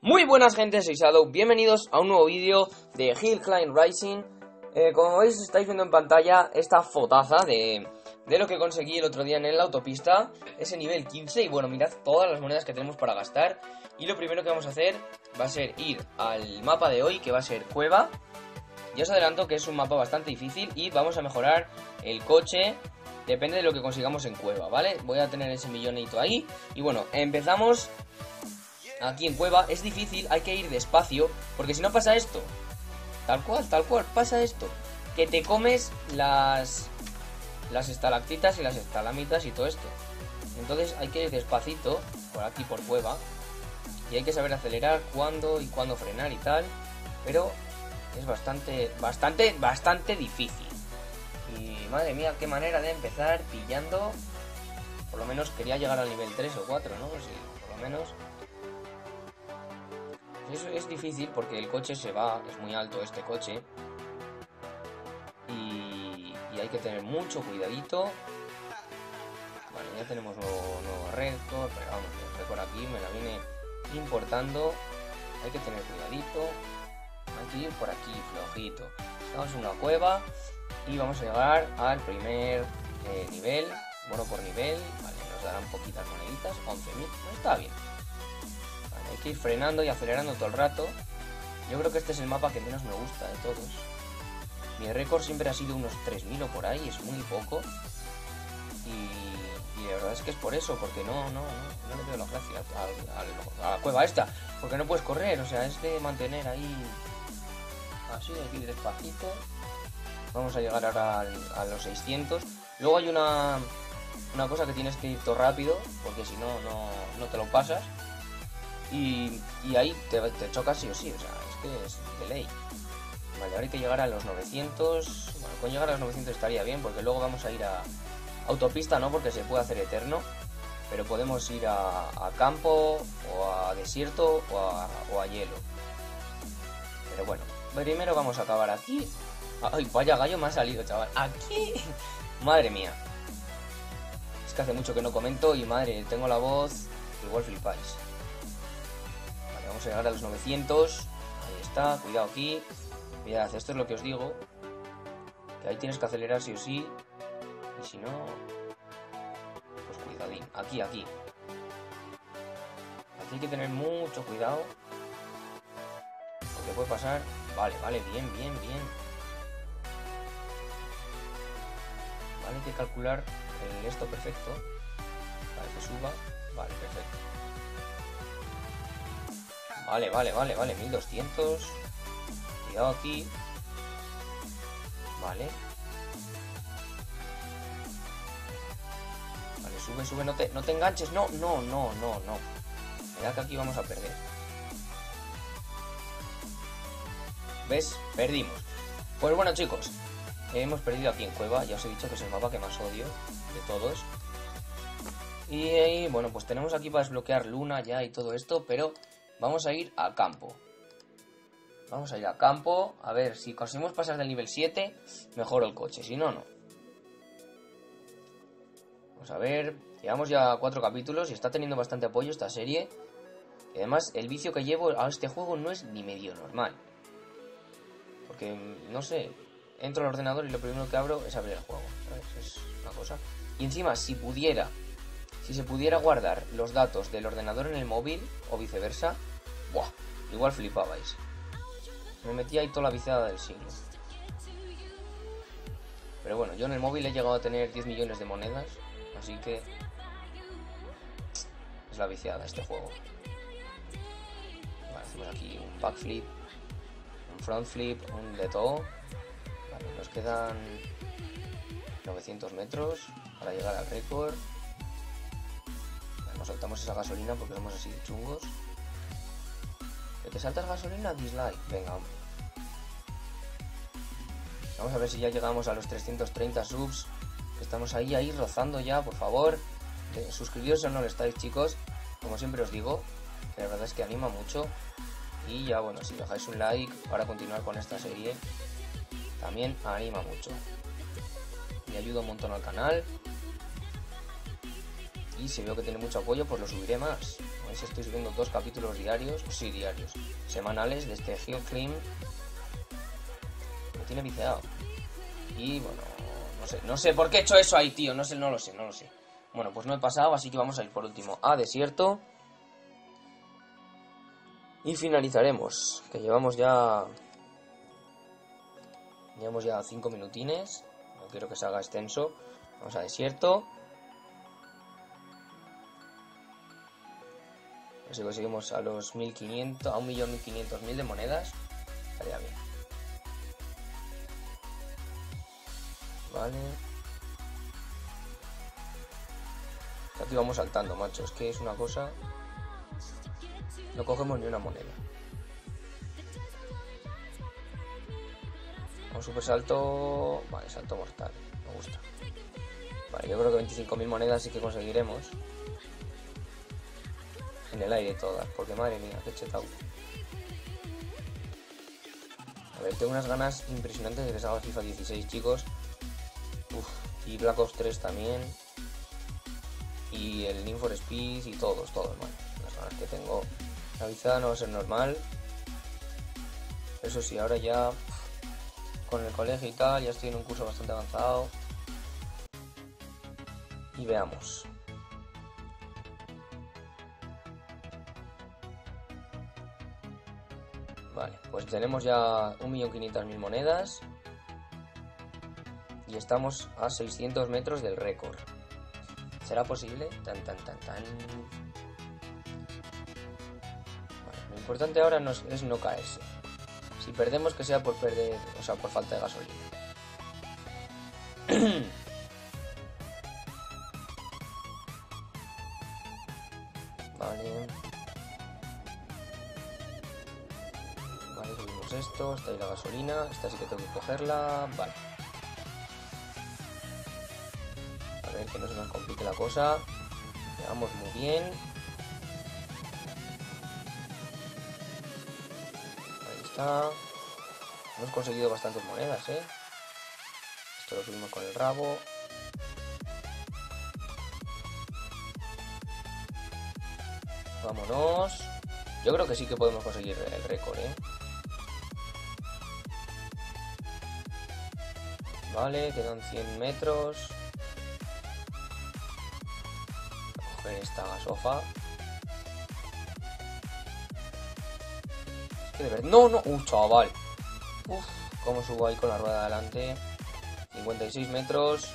Muy buenas gente, soy Shadow, bienvenidos a un nuevo vídeo de Hill Climb Rising. Como veis estáis viendo en pantalla esta fotaza de lo que conseguí el otro día en la autopista. Ese nivel 15 y bueno, mirad todas las monedas que tenemos para gastar. Y lo primero que vamos a hacer va a ser ir al mapa de hoy, que va a ser Cueva. Ya os adelanto que es un mapa bastante difícil y vamos a mejorar el coche. Depende de lo que consigamos en Cueva, ¿vale? Voy a tener ese millonito ahí. Y bueno, empezamos. Aquí en Cueva es difícil, hay que ir despacio, porque si no pasa esto, tal cual, pasa esto, que te comes las estalactitas y las estalamitas y todo esto. Entonces hay que ir despacito, por aquí por Cueva, y hay que saber acelerar cuándo y cuándo frenar y tal, pero es bastante difícil. Y madre mía, qué manera de empezar pillando. Por lo menos quería llegar al nivel 3 o 4, ¿no? Sí, por lo menos. Eso es difícil porque el coche se va, es muy alto este coche. Y hay que tener mucho cuidadito. Vale, ya tenemos nuevo récord, pero vamos, el récord aquí me la viene importando. Hay que tener cuidadito. Hay que ir por aquí, flojito. Estamos en una cueva y vamos a llegar al primer nivel. Bueno, por nivel, vale, nos darán poquitas moneditas, 11.000, no está bien. Hay que ir frenando y acelerando todo el rato. Yo creo que este es el mapa que menos me gusta de todos. Mi récord siempre ha sido unos 3.000 o por ahí, es muy poco. Y la verdad es que es por eso, porque no le veo la gracia a la cueva esta. Porque no puedes correr, o sea, es de mantener ahí así, hay que ir despacito. Vamos a llegar ahora a los 600. Luego hay una cosa que tienes que ir todo rápido, porque si no, no te lo pasas. Y ahí te chocas sí o sí, o sea, es que es de ley. Vale, ahora hay que llegar a los 900. Bueno, con llegar a los 900 estaría bien, porque luego vamos a ir a autopista, no porque se puede hacer eterno, pero podemos ir a campo, o a desierto, o a hielo. Pero bueno, primero vamos a acabar aquí. Ay, vaya gallo me ha salido, chaval. Aquí. Madre mía. Es que hace mucho que no comento y madre, tengo la voz, igual flipáis. Vamos a llegar a los 900. Ahí está, cuidado aquí. Mirad, esto es lo que os digo, que ahí tienes que acelerar sí o sí. Y si no, pues cuidadín. Aquí hay que tener mucho cuidado, porque puede pasar. Vale, bien. Vale, hay que calcular esto perfecto. Vale, que suba. Vale, perfecto. Vale, 1200. Cuidado aquí. Vale, sube, no te enganches. No. Mira que aquí vamos a perder. ¿Ves? Perdimos. Pues bueno, chicos, hemos perdido aquí en Cueva. Ya os he dicho que es el mapa que más odio de todos. Y bueno, pues tenemos aquí para desbloquear Luna ya y todo esto, pero vamos a ir a campo. A ver, si conseguimos pasar del nivel 7, mejoro el coche. Si no, no. Vamos a ver. Llevamos ya 4 capítulos y está teniendo bastante apoyo esta serie. Y además, el vicio que llevo a este juego no es ni medio normal. Porque, no sé, entro al ordenador y lo primero que abro es abrir el juego, ¿sabes? Es una cosa. Y encima, si se pudiera guardar los datos del ordenador en el móvil o viceversa, ¡buah! Igual flipabais. Me metí ahí toda la viciada del siglo. Pero bueno, yo en el móvil he llegado a tener 10 millones de monedas, así que es la viciada este juego. Vale, hacemos aquí un backflip, un front flip, un de todo. Vale, nos quedan 900 metros para llegar al récord. Vale, nos saltamos esa gasolina porque somos así chungos. ¿Que te saltas gasolina? Dislike. Venga, hombre. Vamos a ver si ya llegamos a los 330 subs. Estamos ahí rozando ya, por favor. Suscribiros si no lo estáis, chicos. Como siempre os digo, que la verdad es que anima mucho. Y ya, bueno, si dejáis un like para continuar con esta serie, también anima mucho. Me ayuda un montón al canal. Y si veo que tiene mucho apoyo, pues lo subiré más. A ver si estoy subiendo 2 capítulos diarios. Sí, diarios. Semanales de este Hill Climb. Me tiene viciado. Y bueno, no sé por qué he hecho eso ahí, tío. No lo sé. Bueno, pues no he pasado, así que vamos a ir por último a desierto. Y finalizaremos, que llevamos ya 5 minutines. No quiero que se haga extenso. Vamos a desierto. A ver si conseguimos a los 1500, a 1.500.000 de monedas. Estaría bien. Vale. Aquí vamos saltando, macho. Es que es una cosa. No cogemos ni una moneda. Un super salto. Vale, salto mortal. Me gusta. Vale, yo creo que 25.000 monedas sí que conseguiremos. En el aire todas. Porque madre mía, qué chetado. A ver, tengo unas ganas impresionantes de que salga FIFA 16, chicos. Uf, y Black Ops 3 también. Y el Need for Speed y todos, man. Las ganas que tengo. La vista no va a ser normal. Eso sí, ahora ya con el colegio y tal, ya estoy en un curso bastante avanzado. Y veamos. Vale, pues tenemos ya 1.500.000 monedas. Y estamos a 600 metros del récord. ¿Será posible? Tan. Vale, lo importante ahora es no caerse. Si perdemos, que sea por perder, o sea, por falta de gasolina. Vale. Vale, subimos esto. Está ahí la gasolina. Esta sí que tengo que cogerla. Vale. A ver que no se nos complique la cosa. Llevamos muy bien. Ahí está. Hemos conseguido bastantes monedas, ¿eh? Esto lo subimos con el rabo. Vámonos. Yo creo que sí que podemos conseguir el récord, ¿eh? Vale, quedan 100 metros. Voy a coger esta gasofa. Es que de verdad... ¡No! Chaval. Uf, cómo subo ahí con la rueda de adelante. 56 metros.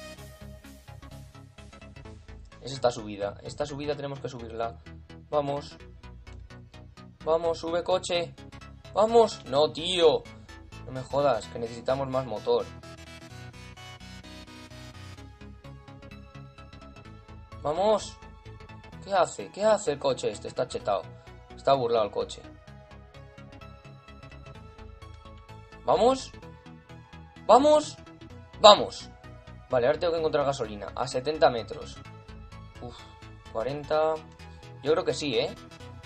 Es esta subida. Esta subida tenemos que subirla. Vamos. Vamos, sube coche. Vamos. No, tío. No me jodas, que necesitamos más motor. Vamos. ¿Qué hace? ¿Qué hace el coche este? Está chetado. Está burlado el coche. ¿Vamos? ¿Vamos? ¡Vamos! Vale, ahora tengo que encontrar gasolina. A 70 metros. Uf, 40... Yo creo que sí, ¿eh?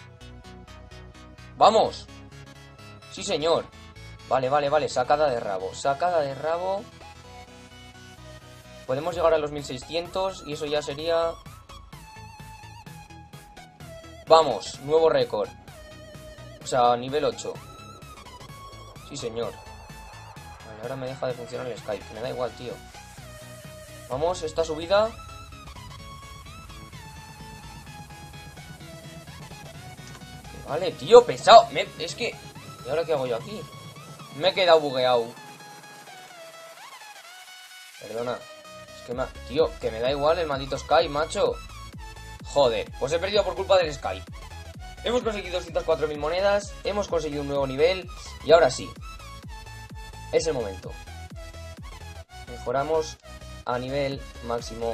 ¡Vamos! ¡Sí, señor! Vale. Sacada de rabo. Sacada de rabo. Podemos llegar a los 1600 y eso ya sería... ¡Vamos! Nuevo récord. O sea, nivel 8. Sí, señor. Vale, ahora me deja de funcionar el Skype. Me da igual, tío. Vamos, esta subida. Vale, tío, pesado. Es que... ¿Y ahora qué hago yo aquí? Me he quedado bugueado. Perdona. Es que tío, que me da igual el maldito Skype, macho. Joder, pues he perdido por culpa del Skype. Hemos conseguido 204.000 monedas. Hemos conseguido un nuevo nivel. Y ahora sí, es el momento. Mejoramos a nivel máximo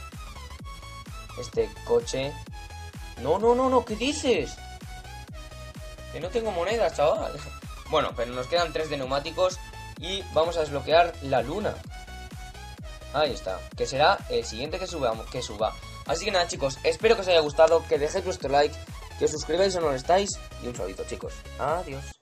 este coche. No, ¿qué dices? Que no tengo monedas, chaval. Bueno, pero nos quedan 3 de neumáticos. Y vamos a desbloquear la luna. Ahí está, que será el siguiente que suba. Así que nada, chicos, espero que os haya gustado. Que dejéis vuestro like, que os suscribáis si no lo estáis. Y un saludito, chicos. Adiós.